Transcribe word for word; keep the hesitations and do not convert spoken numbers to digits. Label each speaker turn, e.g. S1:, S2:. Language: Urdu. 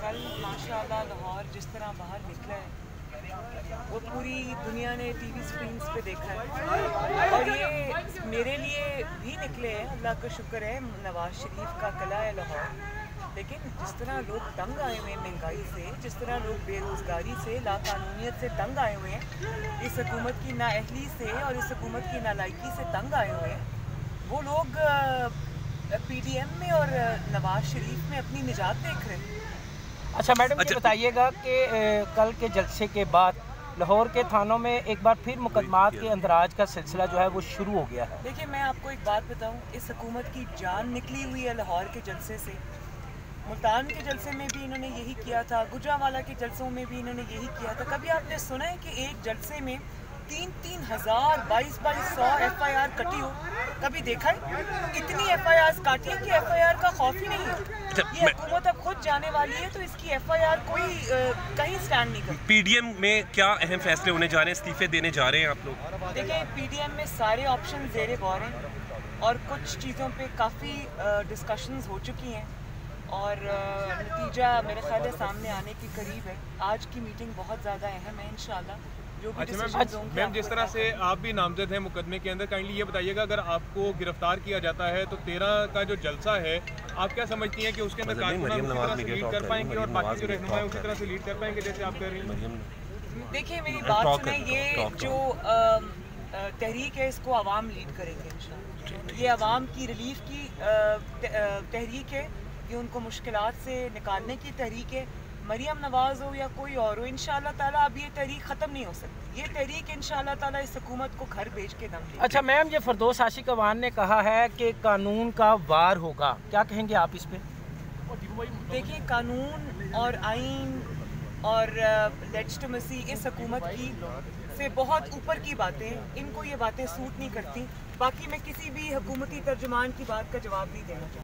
S1: کل ماشاءاللہ لاہور جس طرح باہر نکلا ہے وہ پوری دنیا نے ٹی وی اسکرینس پہ دیکھا ہے، اور یہ میرے لیے بھی نکلے ہیں، اللہ کا شکر ہے، نواز شریف کا قلعہ ہے لاہور۔ لیکن جس طرح لوگ تنگ آئے ہوئے ہیں مہنگائی سے، جس طرح لوگ بے روزگاری سے، لاقانونیت سے تنگ آئے ہوئے ہیں، اس حکومت کی نااہلی سے اور اس حکومت کی نالائکی سے تنگ آئے ہوئے ہیں، وہ لوگ پی ڈی ایم میں اور نواز شریف میں اپنی نجات دیکھ رہے ہیں۔
S2: اچھا میڈم یہ بتائیے گا کہ کل کے جلسے کے بعد لاہور کے تھانوں میں ایک بار پھر مقدمات کے اندراج کا سلسلہ جو ہے وہ شروع ہو گیا ہے۔
S1: دیکھیے میں آپ کو ایک بات بتاؤں، اس حکومت کی جان نکلی ہوئی ہے لاہور کے جلسے سے۔ ملتان کے جلسے میں بھی انہوں نے یہی کیا تھا، گجرانوالہ کے جلسوں میں بھی انہوں نے یہی کیا تھا۔ کبھی آپ نے سنا ہے کہ ایک جلسے میں تین تین ہزار بائیس بائیس سو ایف آئی آر کٹی ہو؟ کبھی دیکھا ہے؟ اتنی ایف آئی آر کاٹی ہے کہ ایف آئی آر کا خوف ہی نہیں ہے۔ یہ حکومت اب خود جانے والی ہے تو اس کی ایف آئی آر کوئی کہیں سٹینڈ نہیں کرتی۔
S3: پی ڈی ایم میں کیا اہم فیصلے ہونے جا رہے ہیں؟ استعفے دینے جا رہے ہیں آپ لوگ؟
S1: دیکھیں پی ڈی ایم میں سارے آپشن زیر غور ہیں اور کچھ چیزوں پہ کافی ڈسکشنز ہو چکی ہیں اور نتیجہ میرے خیال ہے سامنے آنے کے قریب ہے۔ آج کی میٹنگ بہت زیادہ اہم ہے، انشاءاللہ جو بھی ڈیسیژنز ہوں گے۔
S4: میم جس طرح سے آپ بھی نامزد ہیں مقدمے کے اندر، کائنڈلی یہ بتائیے گا اگر آپ کو گرفتار کیا جاتا ہے تو تیرہ کا جو جلسہ ہے آپ کیا سمجھتی ہیں کہ اس کے اندر کارکنان اسی طرح سے لیڈ کر پائیں گے اور باقی جو رہنما اسی طرح سے لیڈ کر پائیں گے جیسے آپ کہہ رہی ہیں؟
S1: دیکھیے میری بات سنیں، یہ جو تحریک ہے اس کو عوام لیڈ کریں گے انشاءاللہ۔ یہ عوام کی ریلیف کی تحریک ہے، یہ ان کو مشکلات سے نکالنے کی تحریک ہے۔ مریم نواز ہو یا کوئی اور ہو، انشاءاللہ تعالیٰ اب یہ تحریک ختم نہیں ہو سکتی۔ یہ تحریک انشاءاللہ تعالیٰ اس حکومت کو گھر بھیج کے دم دے گی۔
S2: اچھا میم یہ فردوس عاشق اوان نے کہا ہے کہ قانون کا وار ہوگا، کیا کہیں گے آپ اس پہ؟
S1: دیکھیں قانون اور آئین اور لیجٹمیسی اس حکومت کی سے بہت اوپر کی باتیں، ان کو یہ باتیں سوٹ نہیں کرتی۔ باقی میں کسی بھی حکومتی ترجمان کی بات کا جواب نہیں دینا چاہتا۔